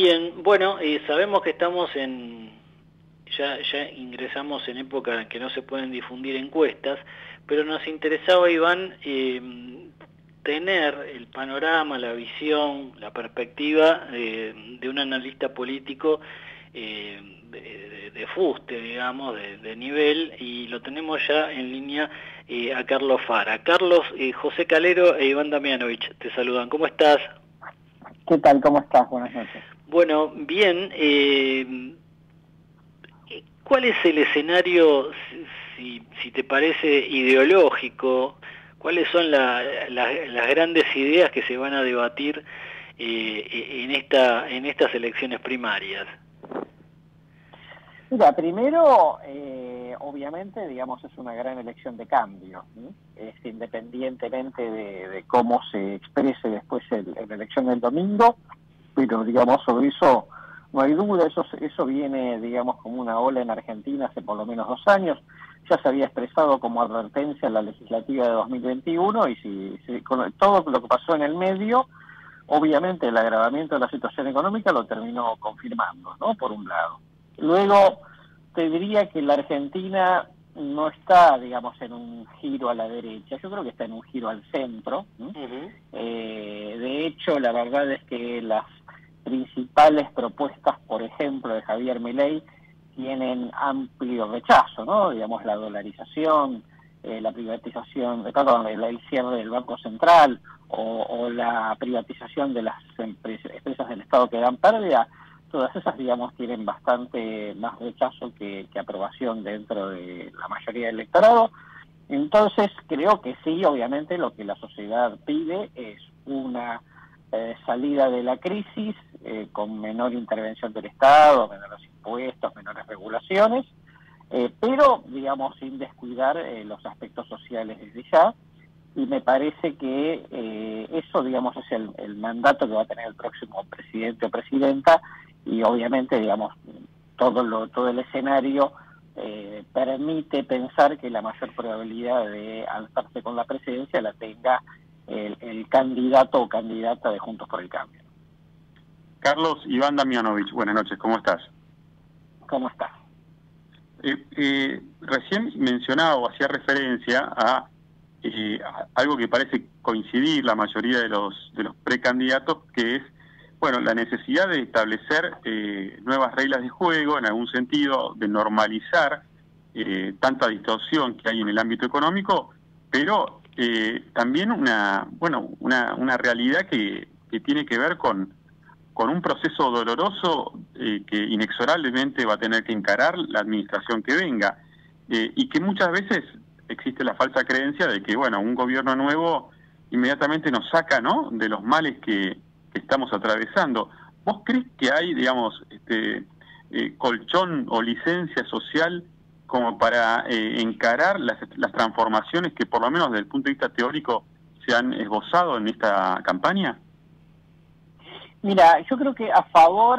Bien, bueno, sabemos que estamos ya ingresamos en época en que no se pueden difundir encuestas, pero nos interesaba, Iván, tener el panorama, la visión, la perspectiva de un analista político de fuste, digamos, de nivel, y lo tenemos ya en línea a Carlos Fara. Carlos, José Calero e Iván Damianovich te saludan. ¿Cómo estás? ¿Qué tal? ¿Cómo estás? Buenas noches. Bueno, bien. ¿Cuál es el escenario, si te parece, ideológico? ¿Cuáles son las grandes ideas que se van a debatir en estas elecciones primarias? Mira, primero, obviamente, digamos, es una gran elección de cambio, ¿sí? Independientemente de cómo se exprese después en la elección del domingo, pero, digamos, sobre eso no hay duda, eso viene, digamos, como una ola en Argentina hace por lo menos 2 años, ya se había expresado como advertencia en la legislativa de 2021 y con todo lo que pasó en el medio, obviamente el agravamiento de la situación económica lo terminó confirmando, ¿no? Por un lado. Luego, te diría que la Argentina no está, digamos, en un giro a la derecha, yo creo que está en un giro al centro. De hecho, la verdad es que las principales propuestas, por ejemplo, de Javier Milei, tienen amplio rechazo, ¿no? Digamos, la dolarización, la privatización, el cierre del Banco Central o la privatización de las empresas del Estado que dan pérdida, todas esas, digamos, tienen bastante más rechazo que aprobación dentro de la mayoría del electorado. Entonces, creo que sí, obviamente, lo que la sociedad pide es una salida de la crisis con menor intervención del Estado, menores impuestos, menores regulaciones, pero, digamos, sin descuidar los aspectos sociales desde ya. Y me parece que eso, digamos, es el mandato que va a tener el próximo presidente o presidenta, y obviamente, digamos, todo el escenario permite pensar que la mayor probabilidad de alzarse con la presidencia la tenga el candidato o candidata de Juntos por el Cambio. Carlos, Iván Damianovich, buenas noches, ¿cómo estás? ¿Cómo estás? Recién mencionaba o hacía referencia a algo que parece coincidir la mayoría de los precandidatos, que es, bueno, la necesidad de establecer nuevas reglas de juego, en algún sentido, de normalizar tanta distorsión que hay en el ámbito económico, pero también una realidad que tiene que ver con un proceso doloroso que inexorablemente va a tener que encarar la administración que venga, y que muchas veces existe la falsa creencia de que, bueno, un gobierno nuevo inmediatamente nos saca, ¿no?, de los males que estamos atravesando. ¿Vos crees que hay, digamos, colchón o licencia social como para encarar las transformaciones que, por lo menos desde el punto de vista teórico, se han esbozado en esta campaña? Mira, yo creo que a favor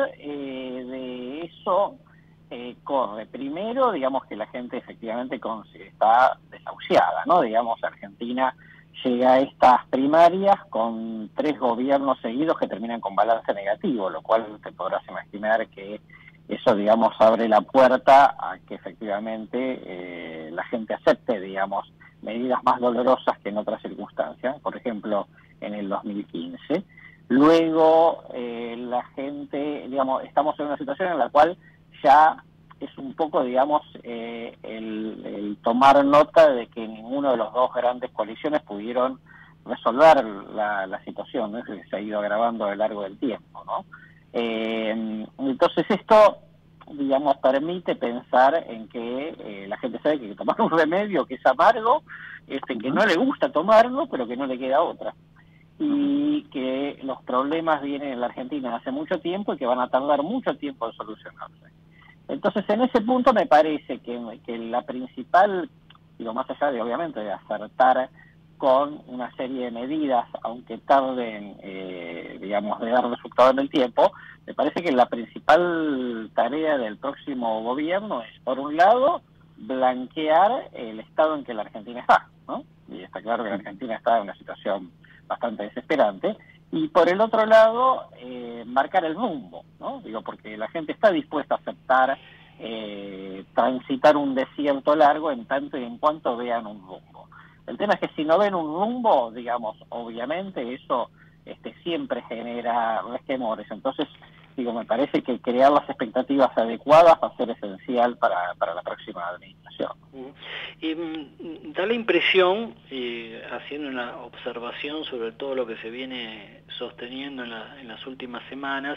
de eso corre. Primero, digamos que la gente efectivamente está desahuciada, ¿no? Digamos, Argentina llega a estas primarias con 3 gobiernos seguidos que terminan con balance negativo, lo cual te podrás imaginar que eso, digamos, abre la puerta a que efectivamente la gente acepte, digamos, medidas más dolorosas que en otras circunstancias, por ejemplo, en el 2015. Luego, la gente, digamos, estamos en una situación en la cual ya es un poco, digamos, el tomar nota de que ninguno de los 2 grandes coaliciones pudieron resolver la situación, ¿no? Que se ha ido agravando a lo largo del tiempo, ¿no? Entonces esto, digamos, permite pensar en que la gente sabe que hay que tomar un remedio que es amargo, que no le gusta tomarlo, pero que no le queda otra. Y que los problemas vienen en la Argentina hace mucho tiempo y que van a tardar mucho tiempo en solucionarse. Entonces, en ese punto me parece que la principal, digo, más allá de, obviamente, de acertar con una serie de medidas, aunque tarden, digamos, de dar resultado en el tiempo, me parece que la principal tarea del próximo gobierno es, por un lado, blanquear el estado en que la Argentina está, ¿no? Y está claro que la Argentina está en una situación bastante desesperante, Y por el otro lado, marcar el rumbo, ¿no? Digo, porque la gente está dispuesta a aceptar transitar un desierto largo en tanto y en cuanto vean un rumbo. El tema es que si no ven un rumbo, digamos, obviamente eso siempre genera resquemores. Entonces, digo, me parece que crear las expectativas adecuadas va a ser esencial para la próxima administración. Da la impresión, haciendo una observación sobre todo lo que se viene sosteniendo en las últimas semanas,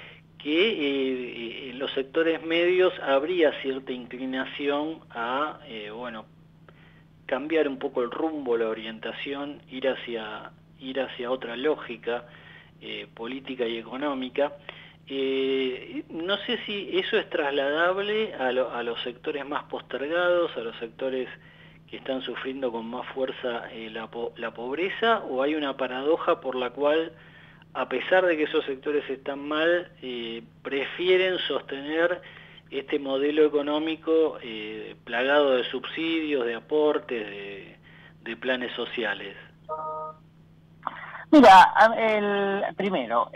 que en los sectores medios habría cierta inclinación a, cambiar un poco el rumbo, la orientación, ir hacia otra lógica política y económica. No sé si eso es trasladable a los sectores más postergados, a los sectores que están sufriendo con más fuerza la pobreza, o hay una paradoja por la cual, a pesar de que esos sectores están mal, prefieren sostener este modelo económico plagado de subsidios, de aportes, de planes sociales. Mira, primero,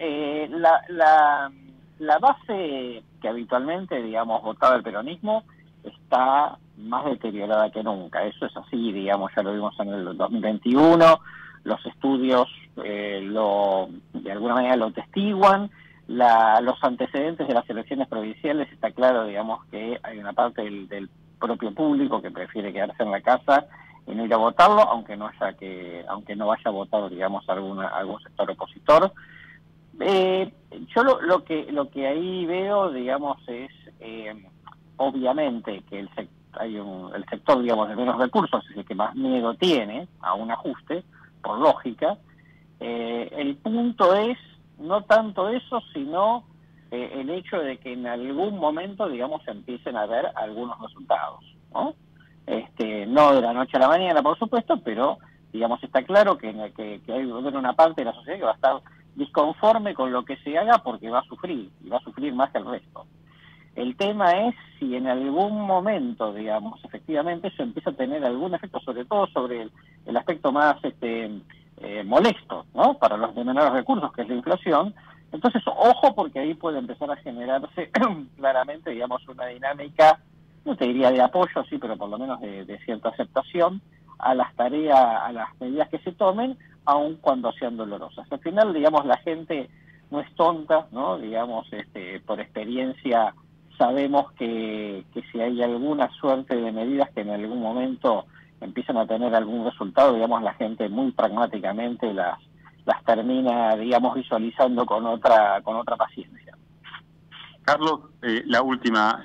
la base que habitualmente, digamos, votaba el peronismo está más deteriorada que nunca. Eso es así, digamos, ya lo vimos en el 2021, los estudios de alguna manera lo testiguan, los antecedentes de las elecciones provinciales está claro, digamos, que hay una parte del propio público que prefiere quedarse en la casa y no ir a votarlo, aunque no vaya a votar, digamos, algún sector opositor. Yo lo que ahí veo, digamos, es obviamente que el sector, digamos, de menos recursos es el que más miedo tiene a un ajuste, por lógica. El punto es no tanto eso, sino el hecho de que en algún momento, digamos, empiecen a ver algunos resultados, ¿no? No de la noche a la mañana, por supuesto, pero, digamos, está claro que hay una parte de la sociedad que va a estar disconforme con lo que se haga porque va a sufrir, y va a sufrir más que el resto. El tema es si en algún momento, digamos, efectivamente eso empieza a tener algún efecto, sobre todo sobre el aspecto más molesto, ¿no?, para los de menores recursos, que es la inflación. Entonces, ojo, porque ahí puede empezar a generarse claramente, digamos, una dinámica, no te diría de apoyo, sí, pero por lo menos de cierta aceptación a las tareas, a las medidas que se tomen, aun cuando sean dolorosas. Al final, digamos, la gente no es tonta, ¿no? Digamos, por experiencia sabemos que si hay alguna suerte de medidas que en algún momento empiezan a tener algún resultado, digamos, la gente muy pragmáticamente las termina, digamos, visualizando con otra paciencia. Carlos, la última.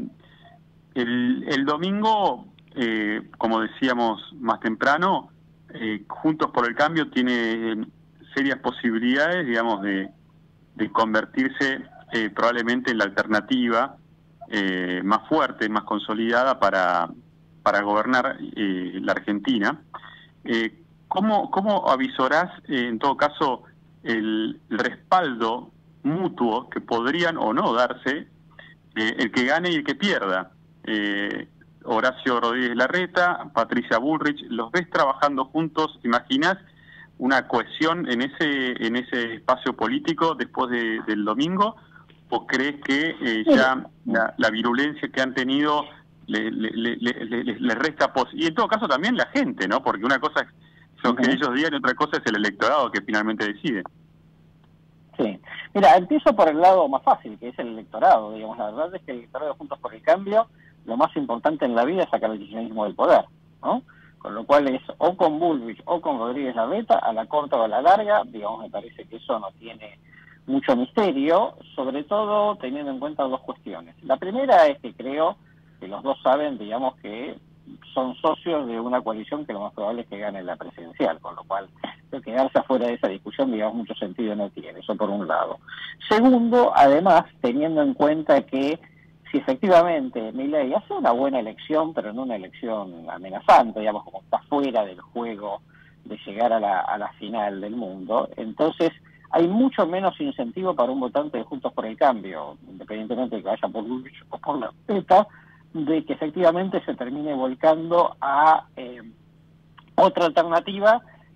El domingo, como decíamos más temprano, Juntos por el Cambio tiene serias posibilidades, digamos, de convertirse probablemente en la alternativa más fuerte, más consolidada para gobernar la Argentina. ¿Cómo avisorás, en todo caso, el respaldo mutuo que podrían o no darse el que gane y el que pierda? Horacio Rodríguez Larreta, Patricia Bullrich, ¿los ves trabajando juntos? ¿Imaginás una cohesión en ese espacio político después del domingo? ¿O crees que ya la virulencia que han tenido le resta y en todo caso también la gente, ¿no? Porque una cosa es lo que ellos digan y otra cosa es el electorado que finalmente decide. Sí. Mira, empiezo por el lado más fácil, que es el electorado. Digamos, la verdad es que el electorado de Juntos por el Cambio, lo más importante en la vida es sacar el kirchnerismo del poder, ¿no? Con lo cual es o con Bullrich o con Rodríguez Larreta, a la corta o a la larga. Digamos, me parece que eso no tiene mucho misterio, sobre todo teniendo en cuenta dos cuestiones. La primera es que creo que los dos saben, digamos, que son socios de una coalición que lo más probable es que gane la presidencial, con lo cual quedarse afuera de esa discusión, digamos, mucho sentido no tiene, eso por un lado. Segundo, además, teniendo en cuenta que si efectivamente Milei hace una buena elección, pero no una elección amenazante, digamos, como está fuera del juego de llegar a la final del mundo, entonces hay mucho menos incentivo para un votante de Juntos por el Cambio, independientemente de que vaya por Bullrich o por Larreta, de que efectivamente se termine volcando a otra alternativa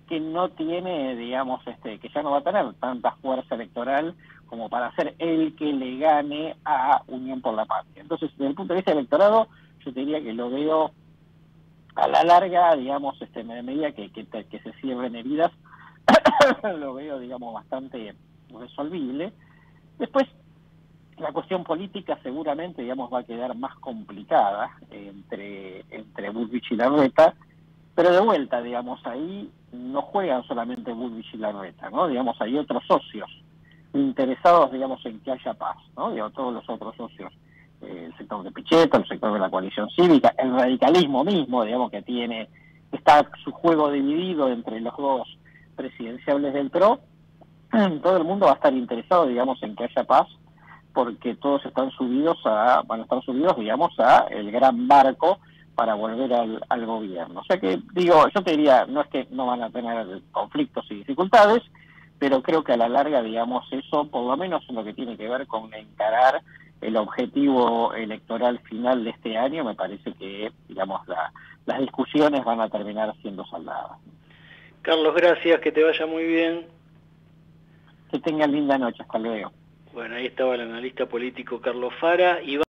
que no tiene, digamos, que ya no va a tener tanta fuerza electoral como para ser el que le gane a Unión por la Patria. Entonces, desde el punto de vista del electorado, yo te diría que lo veo a la larga, digamos, en medida que se cierren heridas, lo veo, digamos, bastante resolvible. Después, la cuestión política seguramente, digamos, va a quedar más complicada entre Bullrich y Larreta, pero de vuelta, digamos, ahí no juegan solamente Bullrich y Larreta, ¿no? Digamos, hay otros socios interesados, digamos, en que haya paz, ¿no? Digamos, todos los otros socios, el sector de Pichetto, el sector de la coalición cívica, el radicalismo mismo, digamos, que está su juego dividido entre los dos presidenciables del PRO. Todo el mundo va a estar interesado, digamos, en que haya paz, porque todos van a estar subidos, digamos, a el gran barco para volver al gobierno. O sea que, digo, yo te diría, no es que no van a tener conflictos y dificultades, pero creo que a la larga, digamos, eso, por lo menos en lo que tiene que ver con encarar el objetivo electoral final de este año, me parece que, digamos, las discusiones van a terminar siendo saldadas. Carlos, gracias, que te vaya muy bien. Que tengan linda noche, hasta luego. Bueno, ahí estaba el analista político Carlos Fara.